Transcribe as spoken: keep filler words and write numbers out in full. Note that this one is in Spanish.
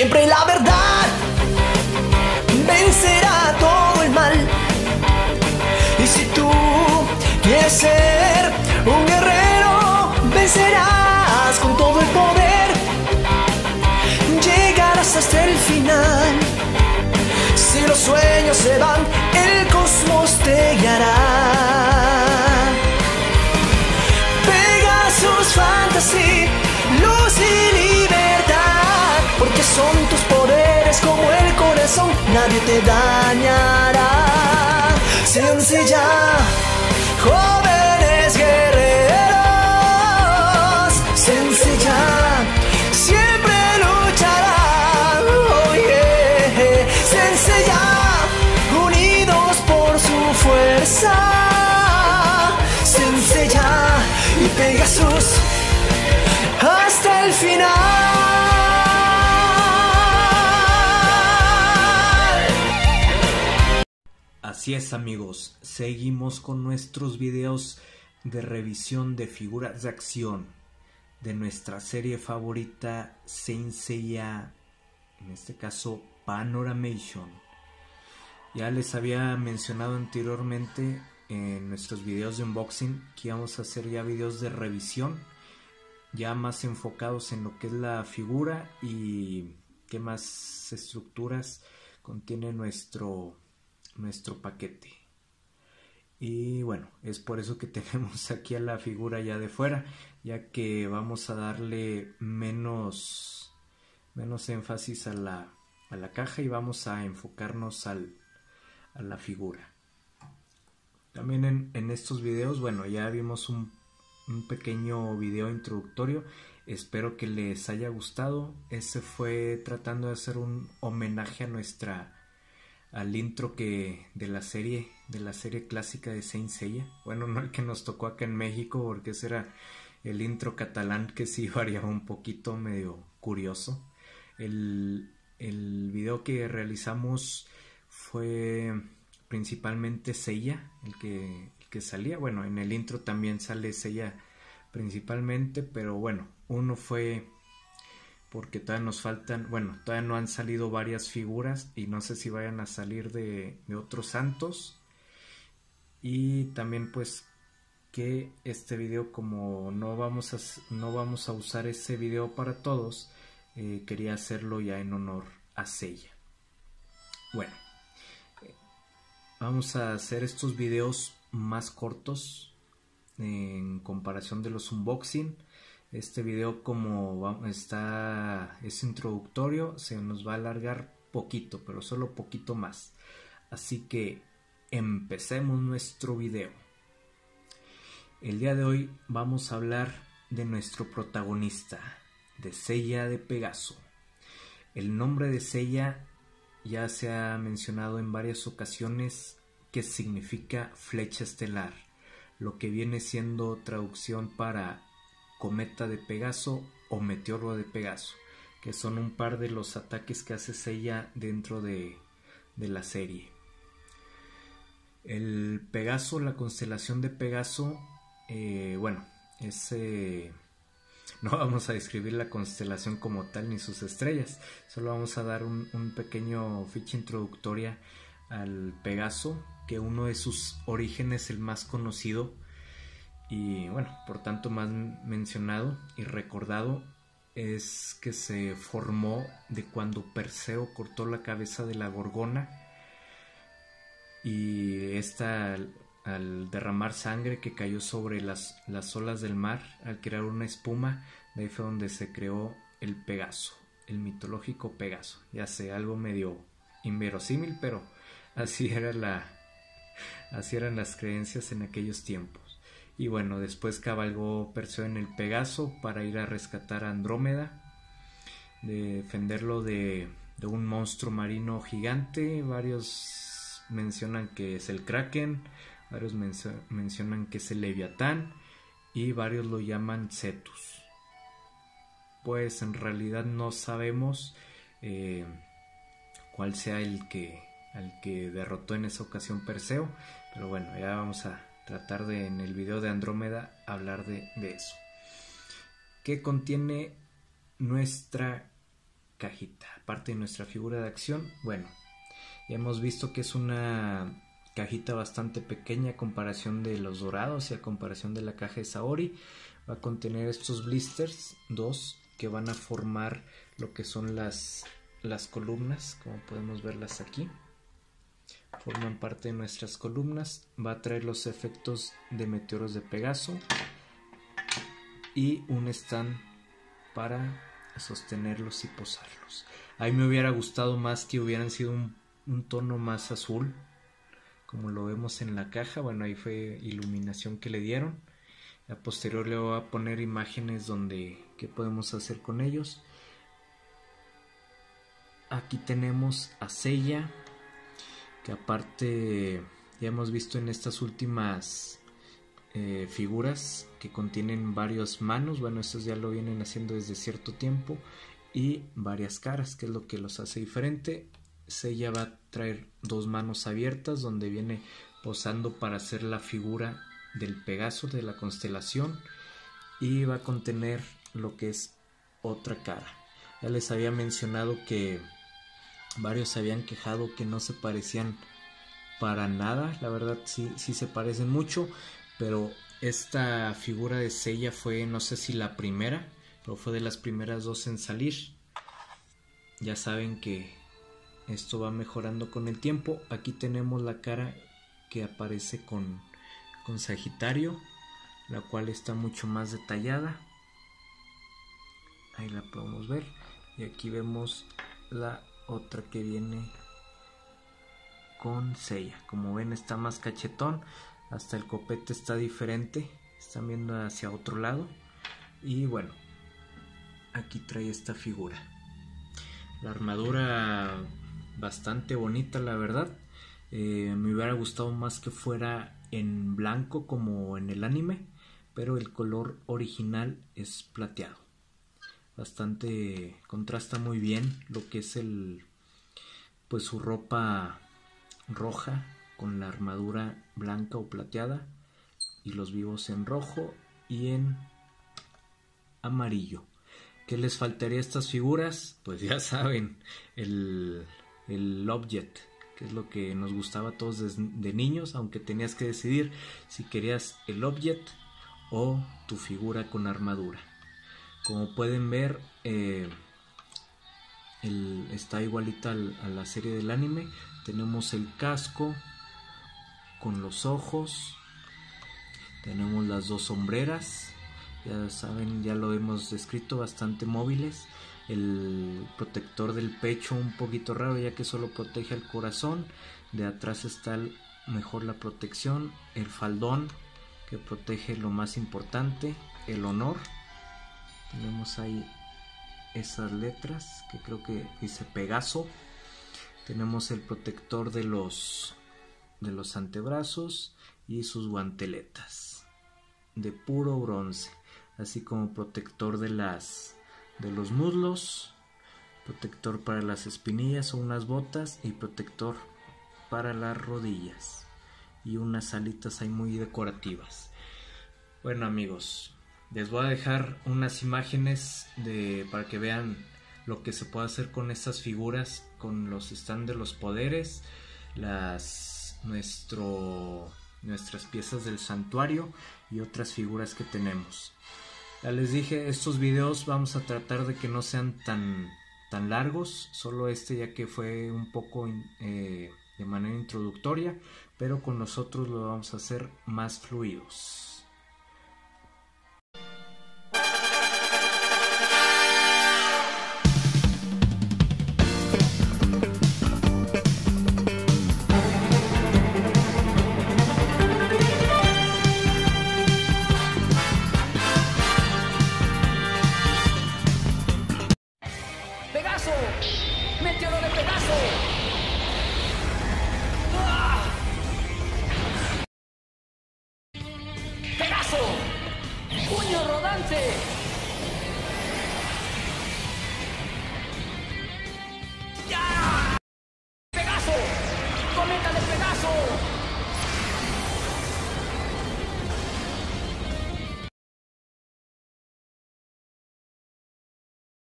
siempre la verdad vencerá todo el mal. Y si tú quieres ser un guerrero, vencerás con todo el poder, llegarás hasta el final. Si los sueños se van, el cosmos te guiará. Pegasus Fantasy, luz y libertad, porque son tus poderes como el corazón, nadie te dañará. Sensei ya, jóvenes guerreros, Sensei ya, siempre luchará. Oh yeah. Sensei ya, unidos por su fuerza, Sensei ya y Pegasus hasta el final. Así es, amigos, seguimos con nuestros videos de revisión de figuras de acción de nuestra serie favorita Saint Seiya, en este caso Panoramation. Ya les había mencionado anteriormente en nuestros videos de unboxing que íbamos a hacer ya videos de revisión, ya más enfocados en lo que es la figura y qué más estructuras contiene nuestro nuestro paquete. Y bueno, es por eso que tenemos aquí a la figura ya de fuera, ya que vamos a darle menos menos énfasis a la, a la caja y vamos a enfocarnos al, a la figura. También en, en estos videos, bueno, ya vimos un, un pequeño video introductorio, espero que les haya gustado. Ese fue tratando de hacer un homenaje a nuestra al intro que de la serie de la serie clásica de Saint Seiya. Bueno, no el que nos tocó acá en México, porque ese era el intro catalán, que sí variaba un poquito, medio curioso. El, el video que realizamos fue principalmente Seiya, el que, el que salía. Bueno, en el intro también sale Seiya principalmente, pero bueno, uno fue porque todavía nos faltan, bueno, todavía no han salido varias figuras y no sé si vayan a salir de, de otros santos. Y también pues que este video, como no vamos a, no vamos a usar ese video para todos, eh, quería hacerlo ya en honor a Seiya. Bueno, eh, vamos a hacer estos videos más cortos en comparación de los unboxing. Este video, como está es introductorio, se nos va a alargar poquito, pero solo poquito más. Así que empecemos nuestro video. El día de hoy vamos a hablar de nuestro protagonista, de Seiya de Pegaso. El nombre de Seiya ya se ha mencionado en varias ocasiones, que significa flecha estelar, lo que viene siendo traducción para cometa de Pegaso o meteoro de Pegaso, que son un par de los ataques que hace Seiya dentro de, de la serie. El Pegaso, la constelación de Pegaso, eh, bueno, es, eh, no vamos a describir la constelación como tal ni sus estrellas, solo vamos a dar un, un pequeño ficha introductoria al Pegaso, que uno de sus orígenes, el más conocido y bueno, por tanto más mencionado y recordado, es que se formó de cuando Perseo cortó la cabeza de la Gorgona, y esta al, al derramar sangre que cayó sobre las, las olas del mar, al crear una espuma, de ahí fue donde se creó el Pegaso, el mitológico Pegaso. Ya sé, algo medio inverosímil, pero así era la, así eran las creencias en aquellos tiempos. Y bueno, después cabalgó Perseo en el Pegaso para ir a rescatar a Andrómeda, de defenderlo de, de un monstruo marino gigante. Varios mencionan que es el Kraken, varios mencio- mencionan que es el Leviatán, y varios lo llaman Cetus. Pues en realidad no sabemos eh, cuál sea el que, al que derrotó en esa ocasión Perseo, pero bueno, ya vamos a tratar de, en el video de Andrómeda, hablar de, de eso. ¿Qué contiene nuestra cajita. Aparte de nuestra figura de acción, bueno, ya hemos visto que es una cajita bastante pequeña a comparación de los dorados y a comparación de la caja de Saori. Va a contener estos blisters, dos, que van a formar lo que son las, las columnas, como podemos verlas aquí. Forman parte de nuestras columnas. Va a traer los efectos de meteoros de Pegaso y un stand para sostenerlos y posarlos. A mí me hubiera gustado más que hubieran sido un, un tono más azul, como lo vemos en la caja. Bueno, ahí fue iluminación que le dieron. A posterior le voy a poner imágenes donde qué podemos hacer con ellos. Aquí tenemos a Seiya, que aparte ya hemos visto en estas últimas eh, figuras que contienen varias manos. Bueno, estos ya lo vienen haciendo desde cierto tiempo. Y varias caras, que es lo que los hace diferente. Seiya va a traer dos manos abiertas donde viene posando para hacer la figura del Pegaso, de la constelación, y va a contener lo que es otra cara. Ya les había mencionado que varios se habían quejado que no se parecían para nada. La verdad sí, sí se parecen mucho, pero esta figura de Seiya fue, no sé si la primera, pero fue de las primeras dos en salir. Ya saben que esto va mejorando con el tiempo. Aquí tenemos la cara que aparece con, con Sagitario, la cual está mucho más detallada. Ahí la podemos ver. Y aquí vemos la otra que viene con Seiya. Como ven, está más cachetón. Hasta el copete está diferente. Están viendo hacia otro lado. Y bueno, aquí trae esta figura. La armadura bastante bonita, la verdad. Eh, me hubiera gustado más que fuera en blanco como en el anime, pero el color original es plateado. Bastante contrasta muy bien lo que es el, pues su ropa roja con la armadura blanca o plateada y los vivos en rojo y en amarillo. ¿Qué les faltaría a estas figuras? Pues ya saben, el, el object, que es lo que nos gustaba a todos de, de niños, aunque tenías que decidir si querías el object o tu figura con armadura. Como pueden ver, eh, el, está igualita al, a la serie del anime. Tenemos el casco con los ojos, tenemos las dos sombreras. Ya saben, ya lo hemos descrito, bastante móviles. El protector del pecho un poquito raro, ya que solo protege el corazón. De atrás está el, mejor la protección. El faldón, que protege lo más importante, el honor. Tenemos ahí esas letras, que creo que dice Pegaso. Tenemos el protector de los, de los antebrazos y sus guanteletas de puro bronce, así como protector de las de los muslos, protector para las espinillas o unas botas y protector para las rodillas y unas alitas ahí muy decorativas. Bueno, amigos, les voy a dejar unas imágenes de para que vean lo que se puede hacer con estas figuras, con los stand de los poderes, las nuestro nuestras piezas del santuario y otras figuras que tenemos. Ya les dije, estos videos vamos a tratar de que no sean tan, tan largos, solo este ya que fue un poco eh, de manera introductoria, pero con nosotros lo vamos a hacer más fluidos.